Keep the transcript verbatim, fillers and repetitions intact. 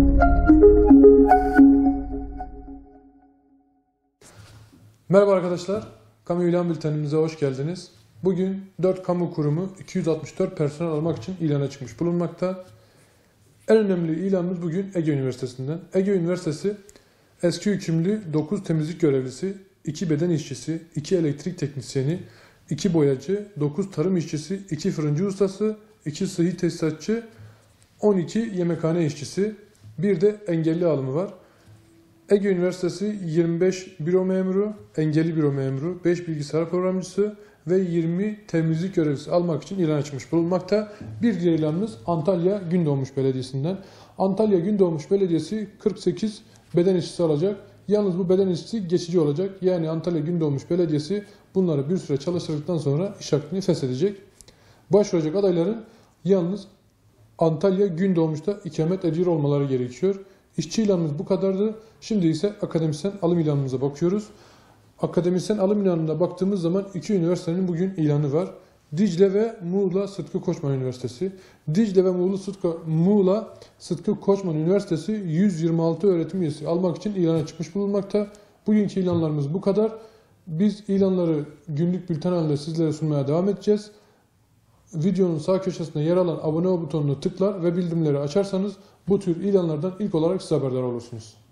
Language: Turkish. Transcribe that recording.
Merhaba arkadaşlar, Kamu İlan Bültenimize hoş geldiniz. Bugün dört kamu kurumu iki yüz altmış dört personel almak için ilana çıkmış bulunmakta. En önemli ilanımız bugün Ege Üniversitesi'nden. Ege Üniversitesi eski hükümlü dokuz temizlik görevlisi, iki beden işçisi, iki elektrik teknisyeni, iki boyacı, dokuz tarım işçisi, iki fırıncı ustası, iki sıhhi tesisatçı, on iki yemekhane işçisi, bir de engelli alımı var. Ege Üniversitesi yirmi beş büro memuru, engelli büro memuru, beş bilgisayar programcısı ve yirmi temizlik görevlisi almak için ilan açmış bulunmakta. Bir diğer ilanımız Antalya Gündoğmuş Belediyesi'nden. Antalya Gündoğmuş Belediyesi kırk sekiz beden işçisi alacak. Yalnız bu beden işçisi geçici olacak. Yani Antalya Gündoğmuş Belediyesi bunları bir süre çalıştırdıktan sonra iş akdini feshedecek. Başvuracak adayların yalnız Antalya Gündoğmuş'ta ikamet ediyor olmaları gerekiyor. İşçi ilanımız bu kadardı. Şimdi ise akademisyen alım ilanımıza bakıyoruz. Akademisyen alım ilanına baktığımız zaman iki üniversitenin bugün ilanı var. Dicle ve Muğla Sıtkı Koçman Üniversitesi. Dicle ve Muğla Sıtkı, Muğla Sıtkı Koçman Üniversitesi yüz yirmi altı öğretim üyesi almak için ilana çıkmış bulunmakta. Bugünkü ilanlarımız bu kadar. Biz ilanları günlük bülten halinde sizlere sunmaya devam edeceğiz. Videonun sağ köşesinde yer alan abone ol butonunu tıklar ve bildirimleri açarsanız bu tür ilanlardan ilk olarak siz haberdar olursunuz.